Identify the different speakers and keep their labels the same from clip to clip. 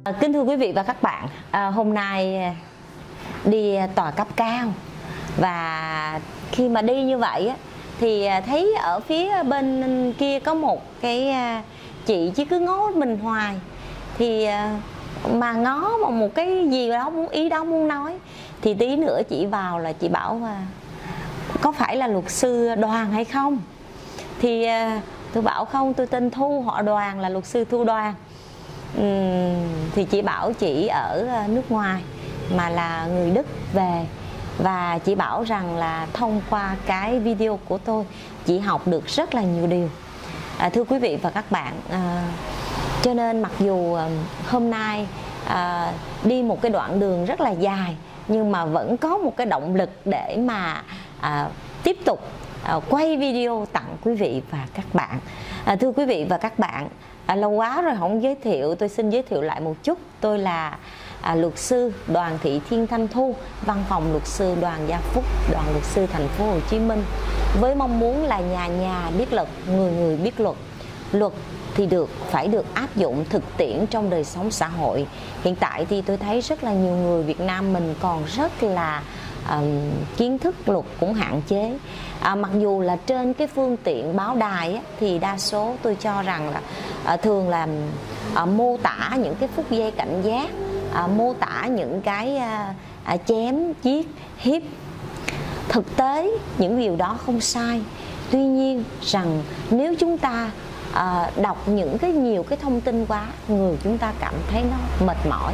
Speaker 1: Kính thưa quý vị và các bạn, hôm nay đi tòa cấp cao và khi mà đi như vậy á, thì thấy ở phía bên kia có một cái chị chỉ cứ ngó mình hoài, thì mà ngó một cái gì đó ý đó muốn nói, thì tí nữa chị vào là chị bảo có phải là luật sư Đoàn hay không, thì tôi bảo không, tôi tên Thu, họ Đoàn là luật sư Thu Đoàn. Thì chị bảo chị ở nước ngoài mà là người Đức về, và chị bảo rằng là thông qua cái video của tôi chị học được rất là nhiều điều. Thưa quý vị và các bạn, cho nên mặc dù hôm nay đi một cái đoạn đường rất là dài, nhưng mà vẫn có một cái động lực để mà tiếp tục quay video tặng quý vị và các bạn. Thưa quý vị và các bạn, lâu quá rồi không giới thiệu, tôi xin giới thiệu lại một chút. Tôi là luật sư Đoàn Thị Thiên Thanh Thu, văn phòng luật sư Đoàn Gia Phúc, đoàn luật sư thành phố Hồ Chí Minh, với mong muốn là nhà nhà biết luật, người người biết luật. Luật thì phải được áp dụng thực tiễn trong đời sống xã hội. Hiện tại thì tôi thấy rất là nhiều người Việt Nam mình còn rất là kiến thức luật cũng hạn chế. Mặc dù là trên cái phương tiện báo đài á, thì đa số tôi cho rằng là thường là mô tả những cái phút giây cảnh giác, mô tả những cái chém, giết, hiếp. Thực tế những điều đó không sai. Tuy nhiên rằng nếu chúng ta đọc nhiều cái thông tin quá, người chúng ta cảm thấy nó mệt mỏi,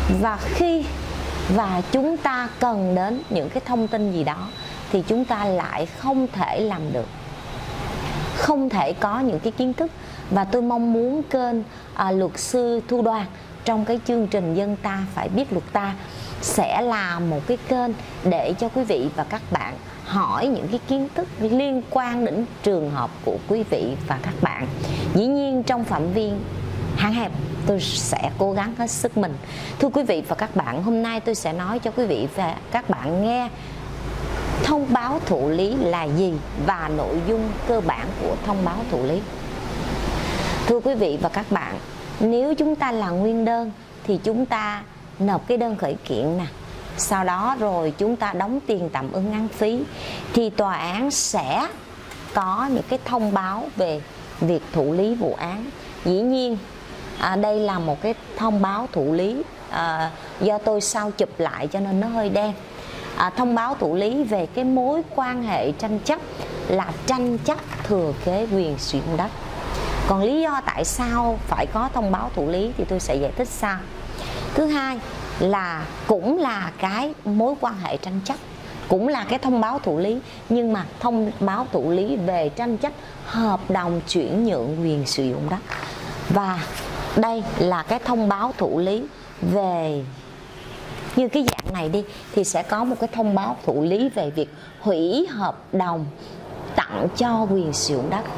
Speaker 1: và chúng ta cần đến những cái thông tin gì đó thì chúng ta lại không thể làm được, không thể có những cái kiến thức. Và tôi mong muốn kênh luật sư Thu Đoàn trong cái chương trình Dân Ta Phải Biết Luật Ta sẽ là một cái kênh để cho quý vị và các bạn hỏi những cái kiến thức liên quan đến trường hợp của quý vị và các bạn. Dĩ nhiên trong phạm vi hạn hẹp, tôi sẽ cố gắng hết sức mình. Thưa quý vị và các bạn, hôm nay tôi sẽ nói cho quý vị và các bạn nghe thông báo thụ lý là gì và nội dung cơ bản của thông báo thụ lý. Thưa quý vị và các bạn, nếu chúng ta là nguyên đơn thì chúng ta nộp cái đơn khởi kiện nè, sau đó rồi chúng ta đóng tiền tạm ứng án phí, thì tòa án sẽ có những cái thông báo về việc thụ lý vụ án. Dĩ nhiên đây là một cái thông báo thụ lý do tôi sao chụp lại cho nên nó hơi đen. Thông báo thụ lý về cái mối quan hệ tranh chấp là tranh chấp thừa kế quyền sử dụng đất. Còn lý do tại sao phải có thông báo thụ lý thì tôi sẽ giải thích sau. Thứ hai là cũng là cái mối quan hệ tranh chấp, cũng là cái thông báo thụ lý, nhưng mà thông báo thụ lý về tranh chấp hợp đồng chuyển nhượng quyền sử dụng đất. Và đây là cái thông báo thụ lý về, như cái dạng này đi, thì sẽ có một cái thông báo thụ lý về việc hủy hợp đồng tặng cho quyền sử dụng đất.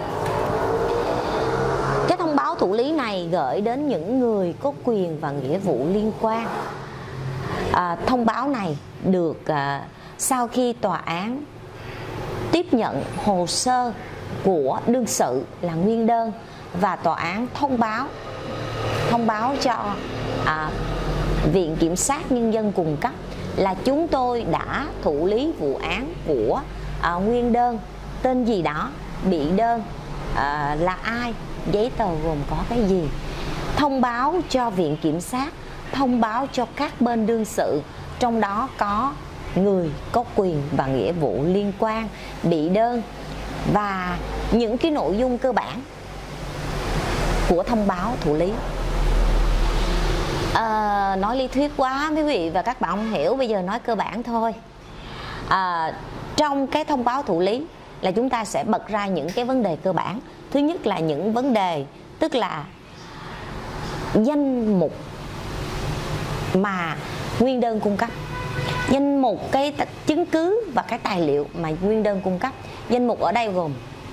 Speaker 1: Cái thông báo thụ lý này gửi đến những người có quyền và nghĩa vụ liên quan. Thông báo này được sau khi tòa án tiếp nhận hồ sơ của đương sự là nguyên đơn, và tòa án thông báo cho Viện Kiểm sát Nhân dân cung cấp là chúng tôi đã thụ lý vụ án của nguyên đơn tên gì đó, bị đơn là ai, giấy tờ gồm có cái gì. Thông báo cho Viện Kiểm sát, thông báo cho các bên đương sự, trong đó có người có quyền và nghĩa vụ liên quan, bị đơn, và những cái nội dung cơ bản của thông báo thụ lý. Nói lý thuyết quá quý vị và các bạn không hiểu, bây giờ nói cơ bản thôi. Trong cái thông báo thụ lý là chúng ta sẽ bật ra những cái vấn đề cơ bản. Thứ nhất là những vấn đề tức là danh mục mà nguyên đơn cung cấp, danh mục cái chứng cứ và cái tài liệu mà nguyên đơn cung cấp. Danh mục ở đây gồm,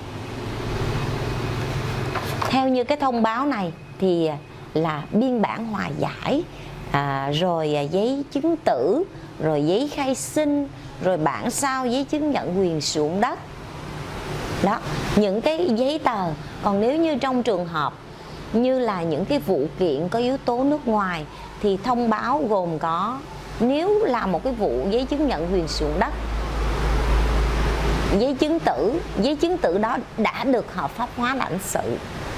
Speaker 1: theo như cái thông báo này thì là biên bản hòa giải, rồi giấy chứng tử, rồi giấy khai sinh, rồi bản sao giấy chứng nhận quyền sử dụng đất. Đó, những cái giấy tờ. Còn nếu như trong trường hợp như là những cái vụ kiện có yếu tố nước ngoài thì thông báo gồm có, nếu là một cái vụ giấy chứng nhận quyền sử dụng đất, giấy chứng tử đó đã được hợp pháp hóa lãnh sự,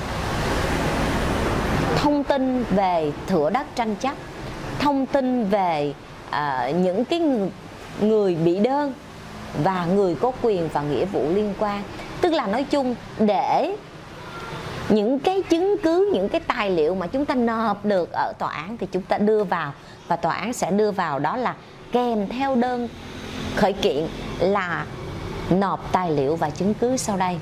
Speaker 1: thông tin về thửa đất tranh chấp, thông tin về những cái người bị đơn và người có quyền và nghĩa vụ liên quan. Tức là nói chung để những cái chứng cứ, những cái tài liệu mà chúng ta nộp được ở tòa án thì chúng ta đưa vào, và tòa án sẽ đưa vào, đó là kèm theo đơn khởi kiện là nộp tài liệu và chứng cứ sau đây.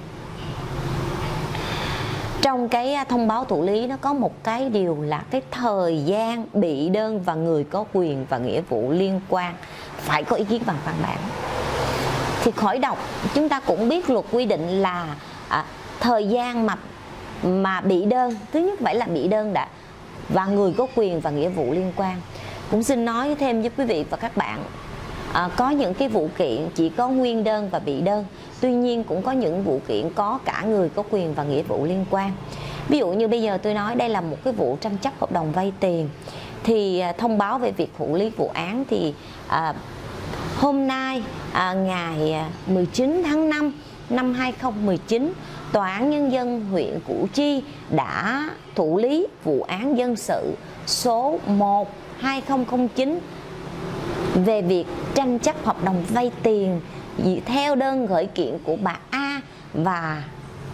Speaker 1: Trong cái thông báo thụ lý nó có một cái điều là cái thời gian bị đơn và người có quyền và nghĩa vụ liên quan phải có ý kiến bằng văn bản. Thì khỏi đọc chúng ta cũng biết luật quy định là thời gian mà bị đơn, thứ nhất phải là bị đơn đã, và người có quyền và nghĩa vụ liên quan. Cũng xin nói thêm với quý vị và các bạn, có những cái vụ kiện chỉ có nguyên đơn và bị đơn, tuy nhiên cũng có những vụ kiện có cả người có quyền và nghĩa vụ liên quan. Ví dụ như bây giờ tôi nói đây là một cái vụ tranh chấp hợp đồng vay tiền, thì thông báo về việc thụ lý vụ án thì hôm nay ngày 19 tháng 5 năm 2019, Tòa án Nhân dân huyện Củ Chi đã thụ lý vụ án dân sự số 1/2009 về việc tranh chấp hợp đồng vay tiền theo đơn khởi kiện của bà A và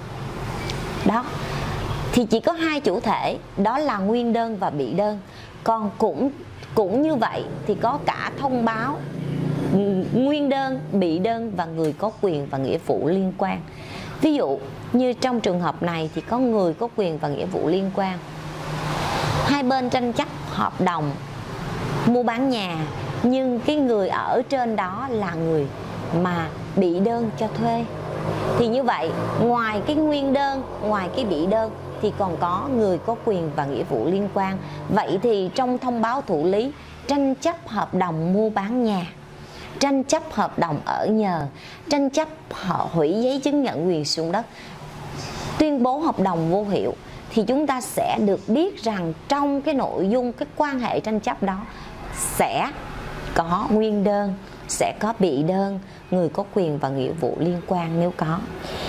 Speaker 1: đó. Thì chỉ có hai chủ thể, đó là nguyên đơn và bị đơn. Còn cũng như vậy thì có cả thông báo nguyên đơn, bị đơn và người có quyền và nghĩa vụ liên quan. Ví dụ như trong trường hợp này thì có người có quyền và nghĩa vụ liên quan. Hai bên tranh chấp hợp đồng mua bán nhà, nhưng cái người ở trên đó là người mà bị đơn cho thuê. Thì như vậy, ngoài cái nguyên đơn, ngoài cái bị đơn thì còn có người có quyền và nghĩa vụ liên quan. Vậy thì trong thông báo thụ lý tranh chấp hợp đồng mua bán nhà, tranh chấp hợp đồng ở nhờ, tranh chấp hủy giấy chứng nhận quyền sử dụng đất, tuyên bố hợp đồng vô hiệu, thì chúng ta sẽ được biết rằng trong cái nội dung, cái quan hệ tranh chấp đó sẽ có nguyên đơn, sẽ có bị đơn, người có quyền và nghĩa vụ liên quan nếu có.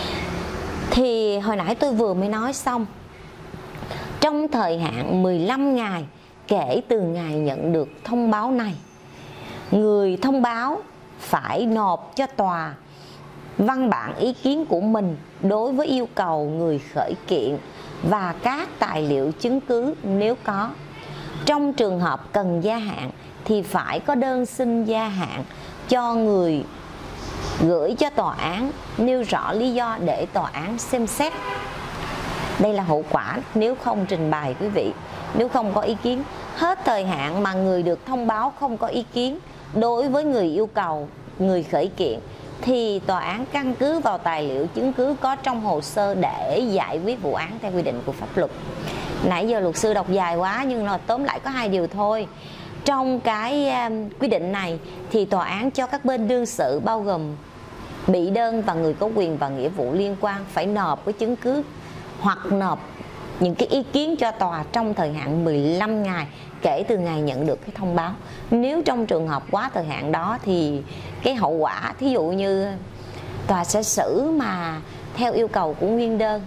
Speaker 1: Thì hồi nãy tôi vừa mới nói xong, trong thời hạn 15 ngày kể từ ngày nhận được thông báo này, người thông báo phải nộp cho tòa văn bản ý kiến của mình đối với yêu cầu người khởi kiện và các tài liệu chứng cứ nếu có. Trong trường hợp cần gia hạn thì phải có đơn xin gia hạn cho người gửi cho tòa án, nêu rõ lý do để tòa án xem xét. Đây là hậu quả nếu không trình bày quý vị, nếu không có ý kiến. Hết thời hạn mà người được thông báo không có ý kiến đối với người yêu cầu, người khởi kiện, thì tòa án căn cứ vào tài liệu chứng cứ có trong hồ sơ để giải quyết vụ án theo quy định của pháp luật. Nãy giờ luật sư đọc dài quá, nhưng mà tóm lại có hai điều thôi. Trong cái quy định này thì tòa án cho các bên đương sự bao gồm bị đơn và người có quyền và nghĩa vụ liên quan phải nộp cái chứng cứ hoặc nộp những cái ý kiến cho tòa trong thời hạn 15 ngày kể từ ngày nhận được cái thông báo. Nếu trong trường hợp quá thời hạn đó thì cái hậu quả, thí dụ như tòa sẽ xử mà theo yêu cầu của nguyên đơn,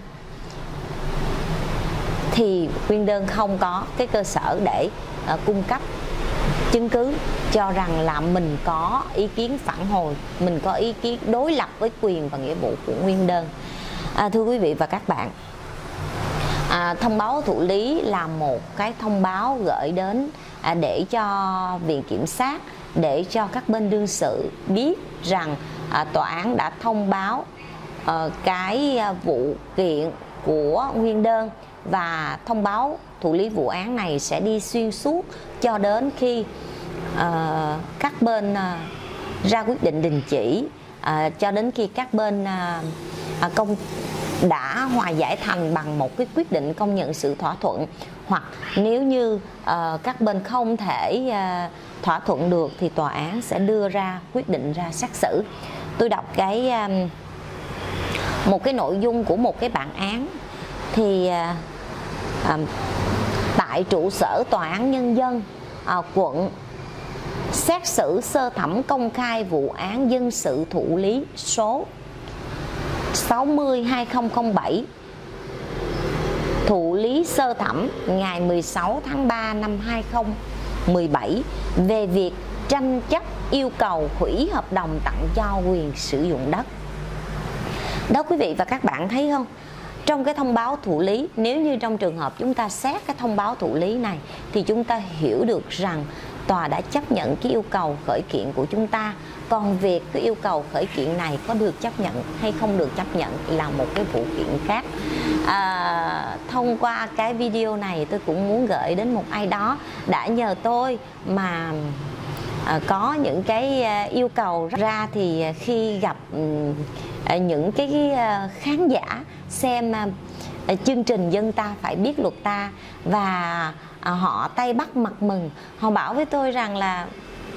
Speaker 1: thì nguyên đơn không có cái cơ sở để cung cấp chứng cứ cho rằng là mình có ý kiến phản hồi, mình có ý kiến đối lập với quyền và nghĩa vụ của nguyên đơn. Thưa quý vị và các bạn, thông báo thụ lý là một cái thông báo gửi đến để cho viện kiểm sát, để cho các bên đương sự biết rằng tòa án đã thông báo cái vụ kiện của nguyên đơn, và thông báo thụ lý vụ án này sẽ đi xuyên suốt cho đến khi các bên ra quyết định đình chỉ, cho đến khi các bên đã hòa giải thành bằng một cái quyết định công nhận sự thỏa thuận, hoặc nếu như các bên không thể thỏa thuận được thì tòa án sẽ đưa ra quyết định ra xét xử. Tôi đọc một cái nội dung của một cái bản án, thì tại trụ sở Tòa án Nhân dân quận xét xử sơ thẩm công khai vụ án dân sự thụ lý số 60/2007, thụ lý sơ thẩm ngày 16 tháng 3 năm 2017 về việc tranh chấp yêu cầu hủy hợp đồng tặng cho quyền sử dụng đất. Đó quý vị và các bạn thấy không? Trong cái thông báo thụ lý, nếu như trong trường hợp chúng ta xét cái thông báo thụ lý này thì chúng ta hiểu được rằng tòa đã chấp nhận cái yêu cầu khởi kiện của chúng ta. Còn việc cái yêu cầu khởi kiện này có được chấp nhận hay không được chấp nhận là một cái vụ kiện khác. Thông qua cái video này tôi cũng muốn gửi đến một ai đó đã nhờ tôi mà có những cái yêu cầu ra, thì khi gặp những cái khán giả xem chương trình Dân Ta Phải Biết Luật Ta và họ tay bắt mặt mừng, họ bảo với tôi rằng là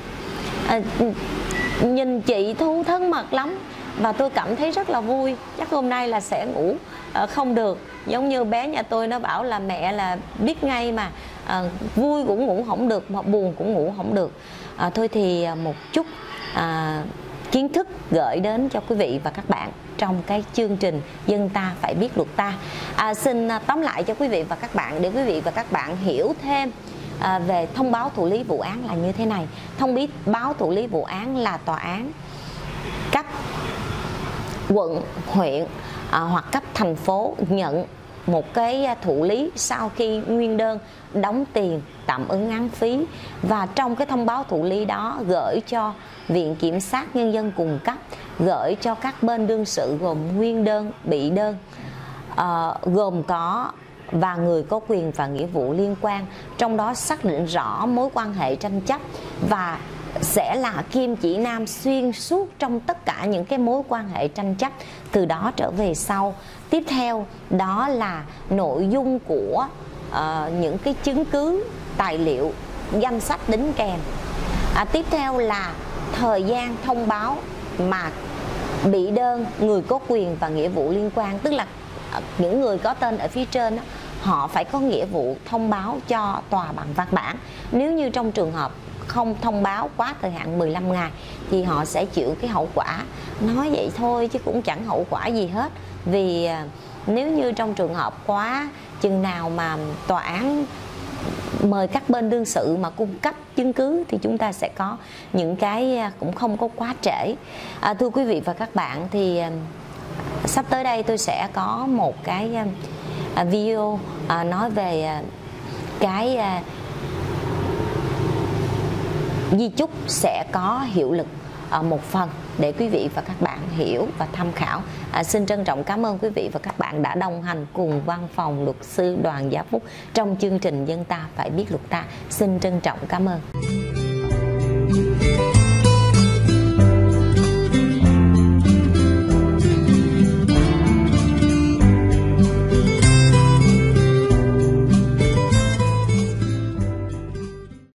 Speaker 1: nhìn chị Thu thân mật lắm, và tôi cảm thấy rất là vui. Chắc hôm nay là sẽ ngủ không được, giống như bé nhà tôi nó bảo là mẹ là biết ngay mà, vui cũng ngủ không được mà buồn cũng ngủ không được. Thôi thì một chút kiến thức gửi đến cho quý vị và các bạn trong cái chương trình Dân Ta Phải Biết Luật Ta. Xin tóm lại cho quý vị và các bạn để quý vị và các bạn hiểu thêm về thông báo thụ lý vụ án là như thế này. Thông báo thụ lý vụ án là tòa án cấp quận, huyện hoặc cấp thành phố nhận một cái thụ lý sau khi nguyên đơn đóng tiền tạm ứng án phí, và trong cái thông báo thụ lý đó gửi cho Viện Kiểm sát Nhân dân cung cấp, gửi cho các bên đương sự gồm nguyên đơn, bị đơn, gồm có và người có quyền và nghĩa vụ liên quan, trong đó xác định rõ mối quan hệ tranh chấp và sẽ là kim chỉ nam xuyên suốt trong tất cả những cái mối quan hệ tranh chấp từ đó trở về sau. Tiếp theo đó là nội dung của những cái chứng cứ, tài liệu, danh sách đính kèm. Tiếp theo là thời gian thông báo mà bị đơn, người có quyền và nghĩa vụ liên quan, tức là những người có tên ở phía trên đó, họ phải có nghĩa vụ thông báo cho tòa bằng văn bản. Nếu như trong trường hợp không thông báo quá thời hạn 15 ngày thì họ sẽ chịu cái hậu quả. Nói vậy thôi chứ cũng chẳng hậu quả gì hết, vì nếu như trong trường hợp quá chừng nào mà tòa án mời các bên đương sự mà cung cấp chứng cứ thì chúng ta sẽ có những cái cũng không có quá trễ. Thưa quý vị và các bạn, thì sắp tới đây tôi sẽ có một cái video nói về cái di chúc sẽ có hiệu lực một phần để quý vị và các bạn hiểu và tham khảo. Xin trân trọng cảm ơn quý vị và các bạn đã đồng hành cùng văn phòng luật sư Đoàn Gia Phúc trong chương trình Dân Ta Phải Biết Luật Ta. Xin trân trọng cảm ơn.